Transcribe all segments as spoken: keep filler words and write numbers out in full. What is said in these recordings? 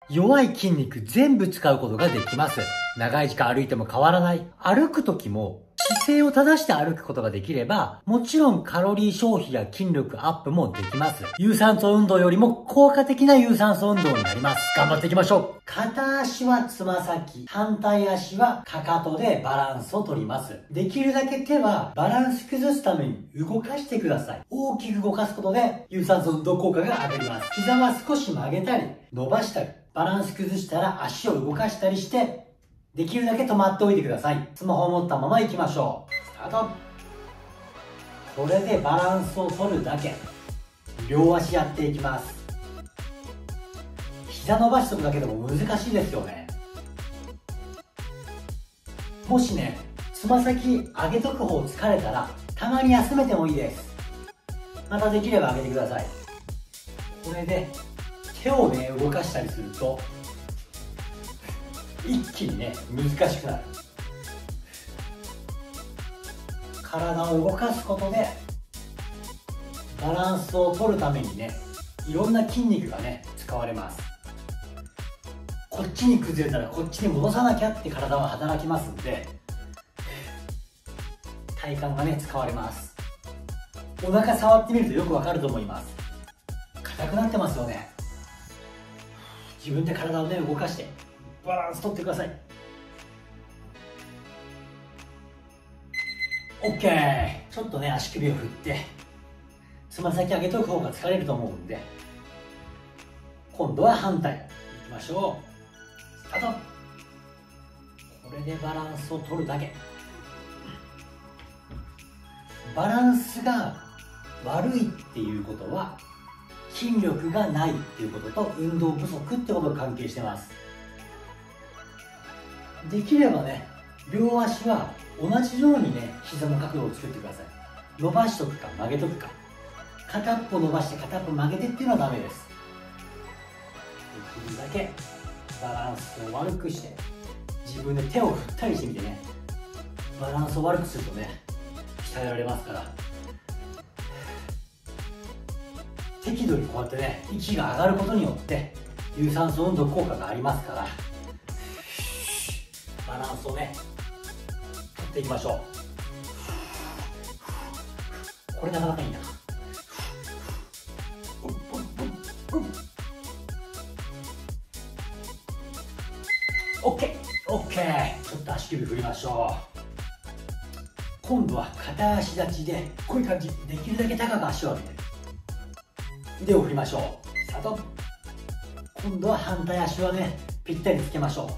弱い筋肉全部使うことができます。長い時間歩いても変わらない。歩く時も姿勢を正して歩くことができれば、もちろんカロリー消費や筋力アップもできます。有酸素運動よりも効果的な有酸素運動になります。頑張っていきましょう。片足はつま先、反対足はかかとでバランスを取ります。できるだけ手はバランス崩すために動かしてください。大きく動かすことで有酸素運動効果が上がります。膝は少し曲げたり、伸ばしたり、バランス崩したら足を動かしたりして、できるだけ止まっておいてください。スマホを持ったまま行きましょう。スタート。これでバランスを取るだけ。両足やっていきます。膝伸ばしとくだけでも難しいですよね。もしね、つま先上げとく方疲れたら、たまに休めてもいいです。またできれば上げてください。これで手をね、動かしたりすると、一気にね、難しくなる。体を動かすことでバランスを取るためにね、いろんな筋肉がね、使われます。こっちに崩れたらこっちに戻さなきゃって体は働きますんで、体幹がね、使われます。お腹触ってみるとよくわかると思います。硬くなってますよね。自分で体をね、動かしてバランス取ってください。 OK。 ちょっとね、足首を振ってつま先上げとく方が疲れると思うんで、今度は反対いきましょう。スタート。これでバランスを取るだけ。バランスが悪いっていうことは筋力がないっていうことと運動不足ってことが関係してます。できればね、両足は同じようにね、膝の角度を作ってください。伸ばしとくか曲げとくか、片っぽ伸ばして片っぽ曲げてっていうのはダメです。できるだけバランスを悪くして、自分で手を振ったりしてみてね、バランスを悪くするとね、鍛えられますから。適度にこうやってね、息が上がることによって有酸素運動効果がありますから、バランスをね、取っていきましょう。これなかなかいいな。オッケーオッケー。ちょっと足首振りましょう。今度は片足立ちでこういう感じ。できるだけ高く足を上げて腕を振りましょう。スタート。今度は反対足はね、ぴったりつけましょう。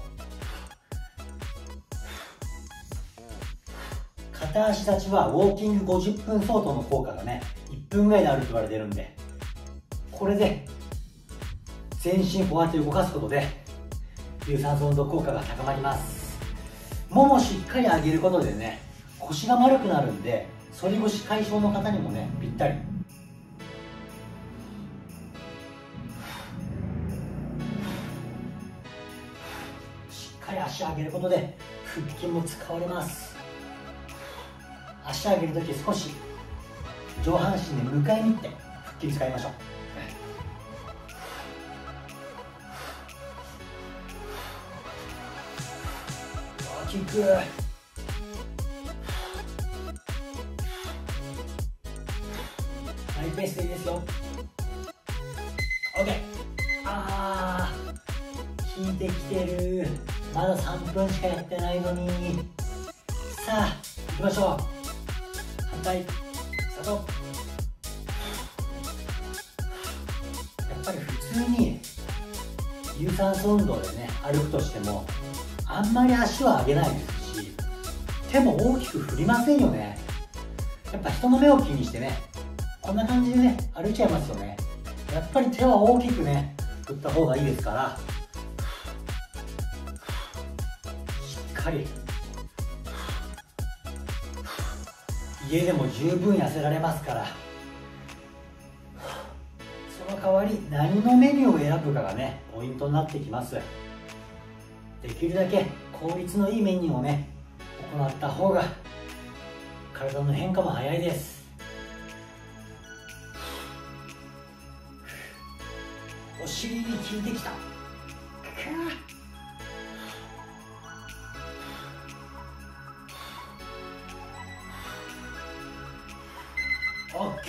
片足立ちはウォーキングごじゅっぷん相当の効果がね、いっぷんぐらいであると言われてるんで、これで全身こうやって動かすことで有酸素運動効果が高まります。ももしっかり上げることでね、腰が丸くなるんで、反り腰解消の方にもね、ぴったり。しっかり足上げることで腹筋も使われます。足上げるとき少し上半身で迎えに行って腹筋使いましょう。大きく。マイペースでいいですよ。 OK。 あー、効いてきてる。まださんぷんしかやってないのに。さあ行きましょう。反対スタート。やっぱり普通に有酸素運動でね、歩くとしてもあんまり足は上げないですし、手も大きく振りませんよね。やっぱ人の目を気にしてね、こんな感じでね、歩いちゃいますよね。やっぱり手は大きくね、振った方がいいですから、しっかり家でも十分痩せられますから、その代わり何のメニューを選ぶかがね、ポイントになってきます。できるだけ効率のいいメニューをね、行った方が体の変化も早いです。お尻に効いてきた。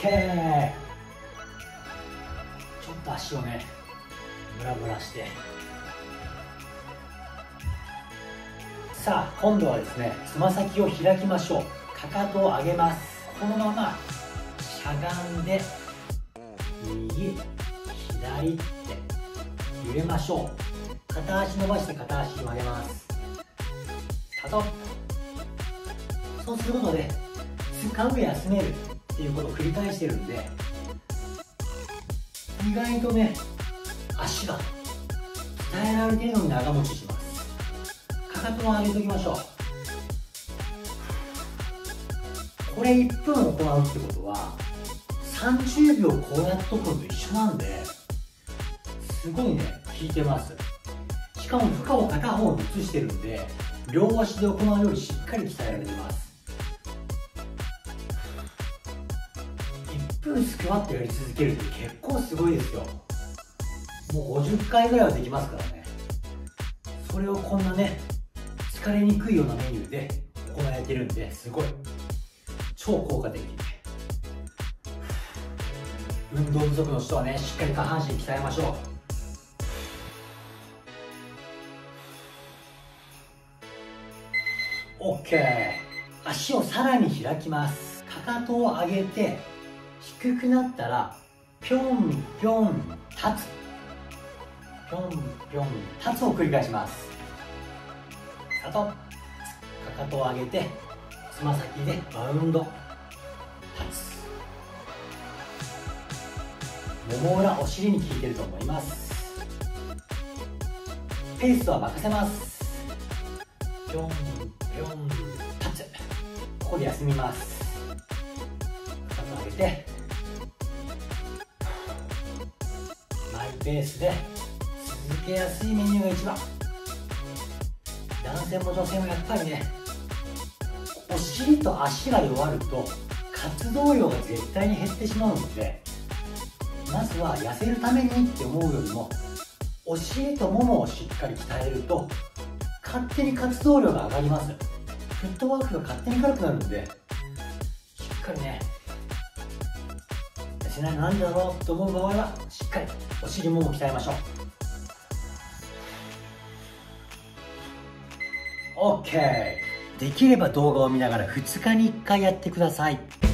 ケー。ちょっと足をねブラブラして、さあ今度はですねつま先を開きましょう。かかとを上げます。このまましゃがんで右左って揺れましょう。片足伸ばして片足曲げます。スタート。そうすることで使う休めるっていうことを繰り返してるんで、意外とね足が鍛えられているのに長持ちします。かかとを上げておきましょう。これいっぷん行うってことはさんじゅうびょうこうやっとくのと一緒なんで、すごいね効いてます。しかも負荷を片方に移してるんで、両足で行うよりしっかり鍛えられてます。いっぷんスクワットやり続けるって結構すごいですよ。もうごじゅっかいぐらいはできますからね。それをこんなね疲れにくいようなメニューで行えてるんで、すごい超効果的。運動不足の人はねしっかり下半身鍛えましょう。 OK。 足をさらに開きます。かかとを上げて低くなったらぴょんぴょん立つ、ぴょんぴょん立つを繰り返します。スタート。かかとを上げてつま先でバウンド立つ。もも裏お尻に効いてると思います。ペースは任せます。ぴょんぴょん立つ。ここで休みます。かかと上げてマイペースで続けやすいメニューが一番。男性も女性もやっぱりねお尻と足が弱ると活動量が絶対に減ってしまうので、まずは痩せるためにって思うよりもお尻とももをしっかり鍛えると勝手に活動量が上がります。フットワークが勝手に軽くなるので、しっかりね痩せないのなんだろうと思う場合はしっかりお尻もも鍛えましょう。 OK。 できれば動画を見ながらふつかにいっかいやってください。